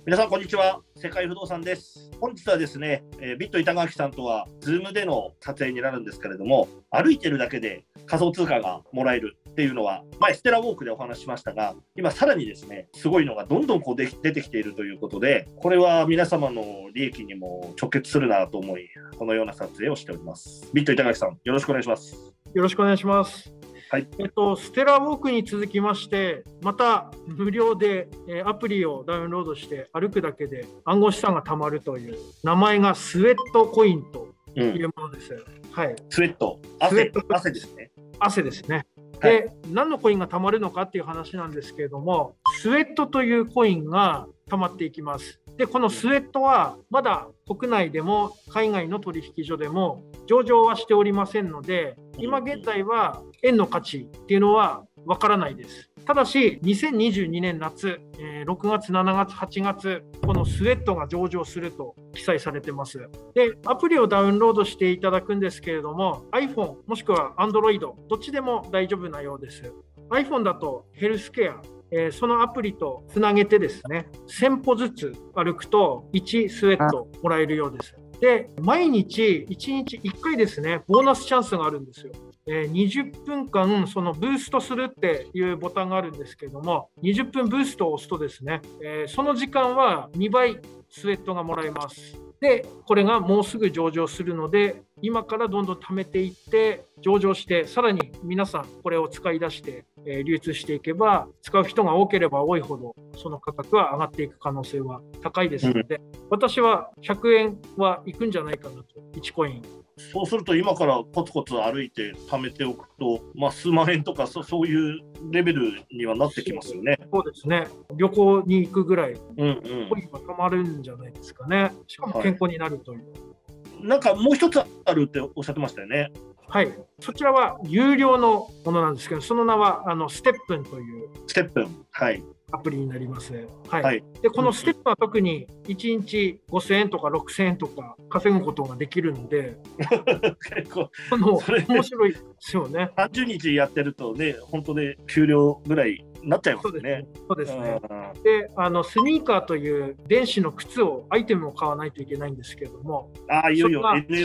皆さんこんにちは。世界不動産です。本日はですね、ビット板垣さんとは Zoom での撮影になるんですけれども、歩いてるだけで仮想通貨がもらえるっていうのは前ステラウォークでお話ししましたが、今さらにですね、すごいのがどんどん出てきているということで、これは皆様の利益にも直結するなと思い、このような撮影をしております。ビット板垣さん、よろしくお願いします。 よろしくお願いします。 はい。 ステラウォークに続きまして、また無料でアプリをダウンロードして歩くだけで暗号資産が貯まるという、名前がスウェットコインというものです。はい。 スウェット、汗ですね。 汗ですね。 はい、 で、何のコインが貯まるのかっていう話なんですけれども、スウェットというコインが貯まっていきます。で、このスウェットはまだ国内でも海外の取引所でも上場はしておりませんので、今現在は円の価値っていうのはわからないです。ただし、2022年夏、6月、7月、8月、このスウェットが上場すると記載されてます。で、アプリをダウンロードしていただくんですけれども、iPhone もしくは Android、どっちでも大丈夫なようです。iPhone だとヘルスケア、そのアプリとつなげてですね、1000歩ずつ歩くと1スウェットもらえるようです。で、毎日1日1回ですね、ボーナスチャンスがあるんですよ。20分間そのブーストするっていうボタンがあるんですけども、20分ブーストを押すとですね、その時間は2倍スウェットがもらえます。で、これがもうすぐ上場するので、今からどんどん貯めていって上場して、さらに皆さんこれを使い出して流通していけば、使う人が多ければ多いほどその価格は上がっていく可能性は高いですので、私は100円はいくんじゃないかなと、1コイン。 そうすると今からコツコツ歩いて貯めておくと、数万円とかそういうレベルにはなってきますよね。 そうですね。旅行に行くぐらい、コインがたまるんじゃないですかね。しかも健康になるという。 なんかもう一つあるっておっしゃってましたよね。 はい。そちらは有料のものなんですけど、その名はステップンという。 ステップン。はい。 アプリになります。はい。で、このステップは特に1日5000円とか6000円とか稼ぐことができるので、 結構面白いですよね。 30日やってるとね、本当で給料ぐらいになっちゃいますね。 そうですね。で、スニーカーという電子の靴を、アイテムを買わないといけないんですけれども。 いよいよ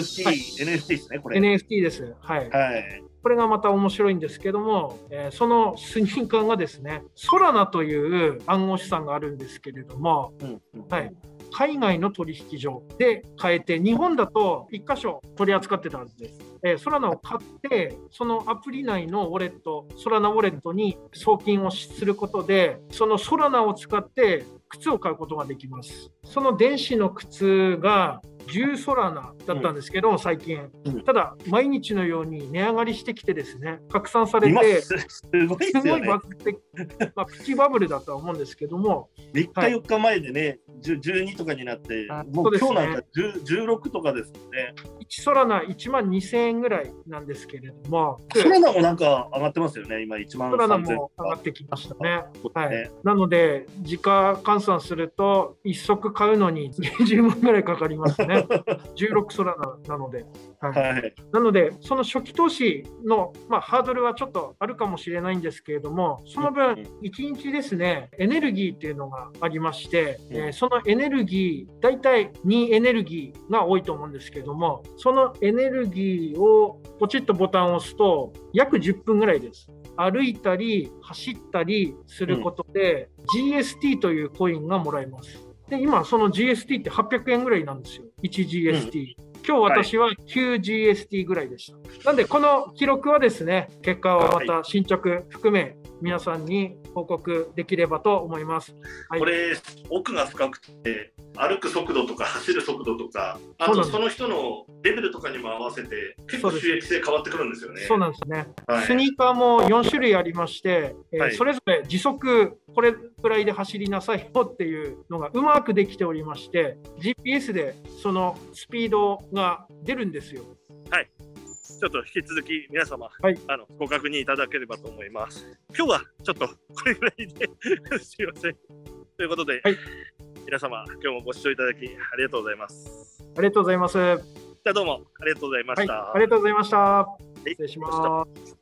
NFT ですね、これ。 NFT です。はい。これがまた面白いんですけども、そのスニーカーがですね、ソラナという暗号資産があるんですけれども、はい、海外の取引所で買えて、日本だと1箇所取り扱ってたはずです。ソラナを買って、そのアプリ内のウォレット、ソラナウォレットに送金をすることで、そのソラナを使って靴を買うことができます。その電子の靴が10ソラナだったんですけど、最近。ただ、毎日のように値上がりしてきてですね、拡散されて、すごいバズって、プチバブルだとは思うんですけども。 3日、4日前でね、12とかになって、もう今日なんか16とかですね。 1ソラナ1万2000円ぐらいなんですけれども。 ソラナもなんか上がってますよね、今1万3000円。 ソラナも上がってきましたね。はい。なので、時価換算すると、1足買うのに20万ぐらいかかりますね。16ソラナなので、なので、その初期投資の、ハードルはちょっとあるかもしれないんですけれども、その分、1日ですね、エネルギーっていうのがありまして、そのエネルギー、大体2エネルギーが多いと思うんですけれども、そのエネルギーをポチッとボタンを押すと、約10分ぐらいです。歩いたり走ったりすることで、GST というコインがもらえます。で、今、その GST って800円ぐらいなんですよ。1GST。今日私は 9GST ぐらいでした。なんで、この記録はですね、結果はまた進捗含め、皆さんに報告できればと思います。 これ、奥が深くて、歩く速度とか走る速度とか、あとその人のレベルとかにも合わせて、結構収益性変わってくるんですよね。 そうなんですね。スニーカーも4種類ありまして、それぞれ時速これくらいで走りなさいよっていうのがうまくできておりまして、GPS でそのスピードが出るんですよ。 はい。ちょっと引き続き皆様、ご確認いただければと思います。今日はちょっとこれぐらいですいません。ということで、皆様今日もご視聴いただきありがとうございます。 ありがとうございます。 じゃあどうもありがとうございました。 ありがとうございました。失礼します。